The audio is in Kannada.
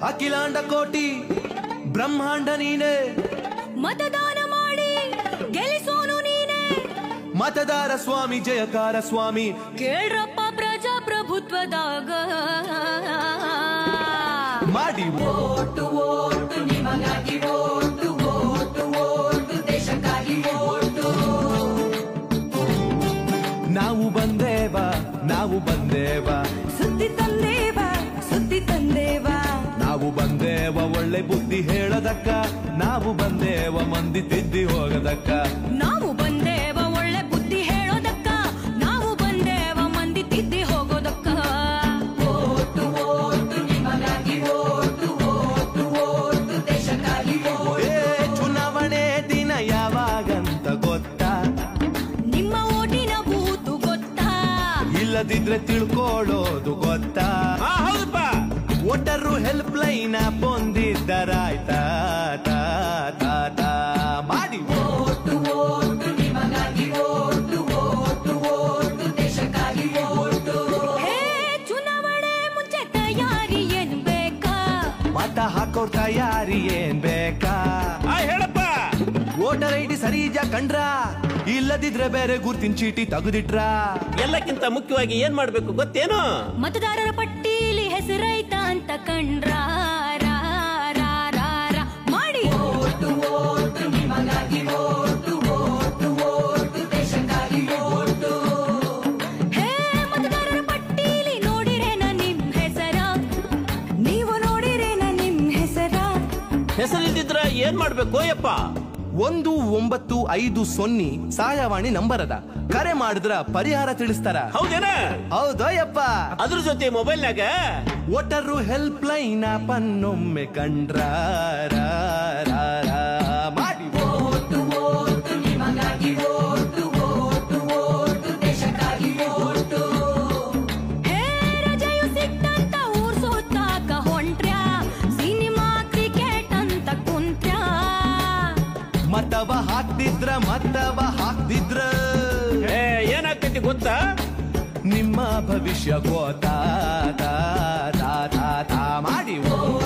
ಅಖಿಲಾಂಡ ಕೋಟಿ ಬ್ರಹ್ಮಾಂಡ ನೀನೆ, ಮತದಾನ ಮಾಡಿ ಗೆಲ್ಲಿಸೋನು ನೀನೆ, ಮತದಾರ ಸ್ವಾಮಿ ಜಯಕಾರ ಸ್ವಾಮಿ, ಕೇಳ್ರಪ್ಪ ಪ್ರಜಾಪ್ರಭುತ್ವದಾಗ ಮಾಡಿ ಓಟು ಓಟು ನಿಮಗಾಗಿ ಓಟು ಓಟು ಓಟು ದೇಶಕ್ಕಾಗಿ ಓಟು. ನಾವು ಬಂದೇವ ನಾವು ಬಂದೇವ, ಸುದ್ದಿ ತಂದೇವ ಸುದ್ದಿ ತಂದೇವ, ನಾವು ಬಂದೇವ ಒಳ್ಳೆ ಬುದ್ಧಿ ಹೇಳದಕ್ಕ, ನಾವು ಬಂದೇವ ಮಂದಿ ತಿದ್ದಿ ಹೋಗದಕ್ಕ, ನಾವು ಬಂದೇವ ಒಳ್ಳೆ ಬುದ್ಧಿ ಹೇಳೋದಕ್ಕ, ನಾವು ಬಂದೇವ ಮಂದಿ ತಿದ್ದಿ ಹೋಗೋದಕ್ಕ. ಓಟು ಓಟು ನಿಮಗಾಗಿ ಓಟು ಓಟು ಓಟು ದೇಶಕ್ಕಾಗಿ ಓಟು. ಚುನಾವಣೆ ದಿನ ಯಾವಾಗಂತ ಗೊತ್ತಾ? ನಿಮ್ಮ ಓಟಿನ ಬೂತು ಗೊತ್ತಾ? ಇಲ್ಲದಿದ್ರೆ ತಿಳ್ಕೊಳ್ಳೋದು ಗೊತ್ತಾ? ಹೌದಪ್ಪ. ವೋಟರು ಹೆಲ್ಪ್ ಲೈನ್ ಬಂದಿದ್ದರಾಯ್ತಾ? ಮಾಡಿ ಓಟು ಓಟು ನಿಮಗಾಗಿ ಓಟು ಓಟು ಓಟು ದೇಶಕ್ಕಾಗಿ ಓಟು. ಹೇ ಚುನಾವಣೆ ಮುಂಚೆ ತಯಾರಿ ಏನ್ ಬೇಕಾ? ಮತ ಹಾಕೋರ್ ತಯಾರಿ ಏನ್ ಬೇಕಾ? ಹೇಳಪ್ಪ. ವೋಟರ್ ಐಡಿ ಸರಿಜ ಕಂಡ್ರ, ಇಲ್ಲದಿದ್ರೆ ಬೇರೆ ಗುರ್ತಿನ ಚೀಟಿ ತೆಗೆದಿಟ್ರ? ಎಲ್ಲಕ್ಕಿಂತ ಮುಖ್ಯವಾಗಿ ಏನ್ ಮಾಡ್ಬೇಕು ಗೊತ್ತೇನು? ಮತದಾರರ ಪಟ್ಟೀಲಿ ಹೆಸರೈತ ಅಂತ ಕಂಡ್ರ ಮಾಡಿ ಓಟು ಓಟು ನಿಮಗಾಗಿ ಓಟು ಓಟು ಓಟು ದೇಶಕ್ಕಾಗಿ ಓಟು. ಹೇ ಮತದಾರರ ಪಟ್ಟೀಲಿ ನೋಡಿರೇನ ನಿಮ್ ಹೆಸರ? ನೀವು ನೋಡಿರೇನ ನಿಮ್ ಹೆಸರ? ಹೆಸರಿಲ್ದಿದ್ರ ಏನ್ ಮಾಡ್ಬೇಕು ಯಪ್ಪ? 1950 ಸಹಾಯವಾಣಿ ನಂಬರ್ ಅದ, ಕರೆ ಮಾಡಿದ್ರ ಪರಿಹಾರ ತಿಳಿಸ್ತಾರ. ಹೌದೇನ? ಹೌದಯ್ಯಪ್ಪ. ಅದ್ರ ಜೊತೆ ಮೊಬೈಲ್ನಾಗ ವೋಟರು ಹೆಲ್ಪ್ ಲೈನ್ ಪನ್ನೊಮ್ಮೆ ಕಂಡ್ರ ಮಾಡಿ ಓಟು ಓಟು ನಿಮಗಾಗಿ ಓಟು ಓಟು ಓಟು ದೇಶಕ್ಕಾಗಿ ಓಟು. ಹೇ ರಜೆಯು ಸಿಕ್ತಂತ ಊರ್ ಸುತ್ತಾಕ ಹೊಂಟ್ರ್ಯಾ, ಸಿನಿಮಾ ಕ್ರಿಕೆಟ್ ಅಂತ ಕುಂತ್ರ್ಯಾ, ಮತವ ಹಾಕ್ತಿದ್ರ ಏನಾಗ್ತೈತಿ ಗೊತ್ತಾ? ನಿಮ್ಮ ಭವಿಷ್ಯ ಗೋತಾ ಮಾಡಿ ಓಟು